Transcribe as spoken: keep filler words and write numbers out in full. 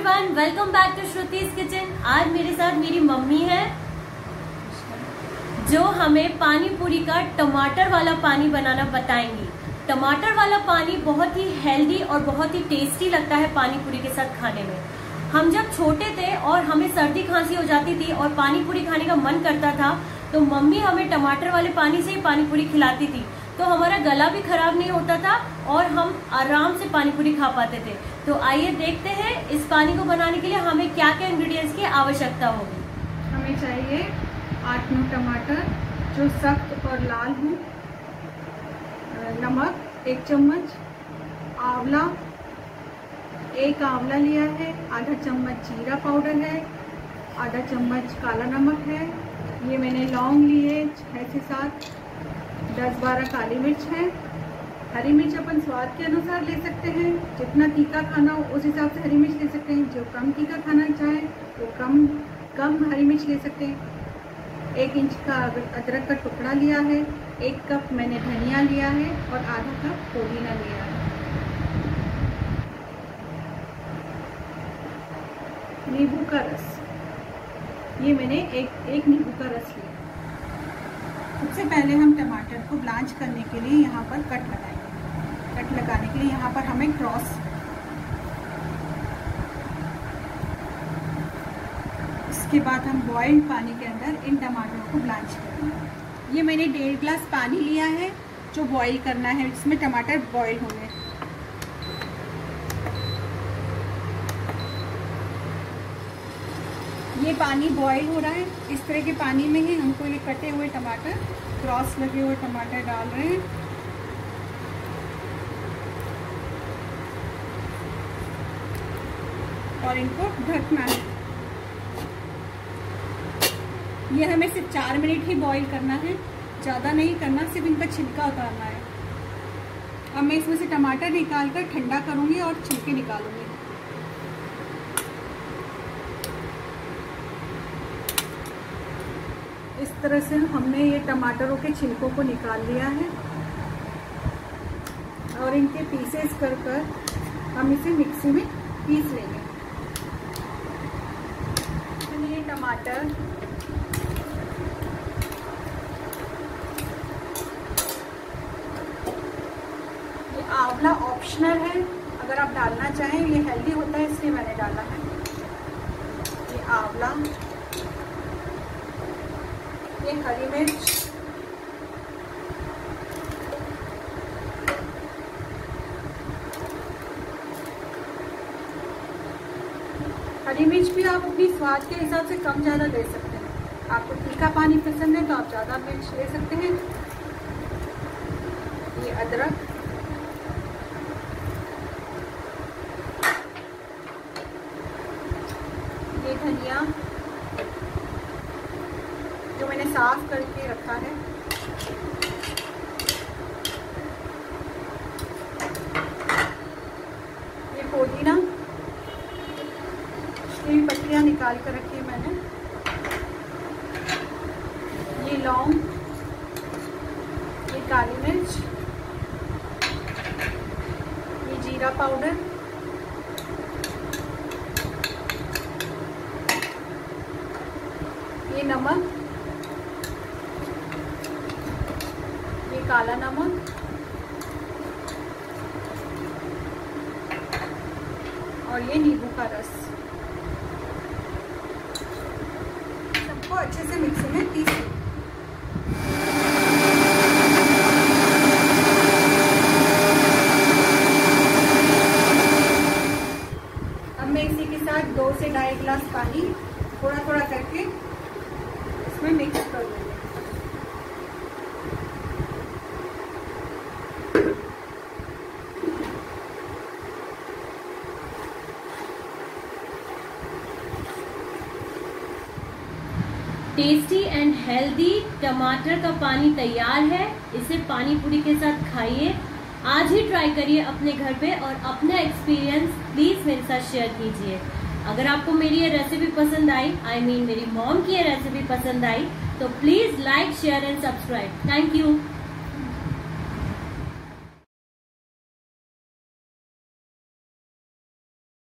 Everyone, welcome back to Shruti's kitchen. आज मेरे साथ मेरी मम्मी है जो हमें पानी पूरी का टमाटर वाला पानी बनाना बताएंगी। टमाटर वाला पानी बहुत ही हेल्दी और बहुत ही टेस्टी लगता है पानी पूरी के साथ खाने में। हम जब छोटे थे और हमें सर्दी खांसी हो जाती थी और पानी पूरी खाने का मन करता था तो मम्मी हमें टमाटर वाले पानी से ही पानी पूरी खिलाती थी, तो हमारा गला भी खराब नहीं होता था और हम आराम से पानी पूरी खा पाते थे। तो आइए देखते हैं इस पानी को बनाने के लिए हमें क्या क्या इंग्रेडिएंट्स की आवश्यकता होगी। हमें चाहिए आठ नौ टमाटर जो सख्त और लाल हों, नमक एक चम्मच, आंवला एक आंवला लिया है, आधा चम्मच जीरा पाउडर है, आधा चम्मच काला नमक है, ये मैंने लौंग लिए छः से सात, दस बारह काली मिर्च है। हरी मिर्च अपन स्वाद के अनुसार ले सकते हैं, जितना तीखा खाना हो उस हिसाब से हरी मिर्च ले सकते हैं। जो कम तीखा खाना चाहे वो कम कम हरी मिर्च ले सकते हैं। एक इंच का अदरक का टुकड़ा लिया है, एक कप मैंने धनिया लिया है और आधा कप पुदीना लिया है। नींबू का रस, ये मैंने एक एक नींबू का रस लिया। सबसे पहले हम टमाटर को ब्लांच करने के लिए यहाँ पर कट लगाएंगे। कट लगाने के लिए यहाँ पर हमें क्रॉस, इसके बाद हम बॉइल्ड पानी के अंदर इन टमाटरों को ब्लांच करेंगे। ये मैंने डेढ़ ग्लास पानी लिया है जो बॉईल करना है, इसमें टमाटर बॉईल होंगे। ये पानी बॉईल हो रहा है, इस तरह के पानी में ही हमको ये कटे हुए टमाटर, क्रॉस लगे हुए टमाटर डाल रहे हैं। और इनको ढकना है। ये हमें सिर्फ चार मिनट ही बॉईल करना है, ज़्यादा नहीं करना, सिर्फ इनका छिलका उतारना है। अब मैं इसमें से टमाटर निकाल कर ठंडा करूँगी और छिलके निकालूंगी। इस तरह से हमने ये टमाटरों के छिलकों को निकाल लिया है और इनके पीसेस कर कर हम इसे मिक्सी में पीस लेंगे। ये टमाटर, ये आंवला ऑप्शनल है, अगर आप डालना चाहें, ये हेल्दी होता है इसलिए मैंने डाला है। ये आंवला, ये हरी मिर्च, हरी मिर्च भी आप अपनी स्वाद के हिसाब से कम ज़्यादा ले सकते हैं। आपको तीखा पानी पसंद है तो आप ज़्यादा मिर्च ले सकते हैं। ये अदरक, ये धनिया जो मैंने साफ करके रखा है, ये पुदीना, ये पत्तियां निकाल कर रखी है मैंने, ये लौंग, ये काली मिर्च, ये जीरा पाउडर, ये नमक, ये काला नमक और ये नींबू का रस। सबको अच्छे से मिक्सी में पीस लें। अब मैं इसी के साथ दो से ढाई गिलास पानी थोड़ा थोड़ा करके इसमें मिक्स कर दूंगी। टेस्टी एंड हेल्दी टमाटर का पानी तैयार है। इसे पानी पूरी के साथ खाइए। आज ही ट्राई करिए अपने घर पे और अपना एक्सपीरियंस प्लीज मेरे साथ शेयर कीजिए। अगर आपको मेरी ये रेसिपी पसंद आई, आई मीन मेरी मॉम की ये रेसिपी पसंद आई, तो please like, share and subscribe. Thank you.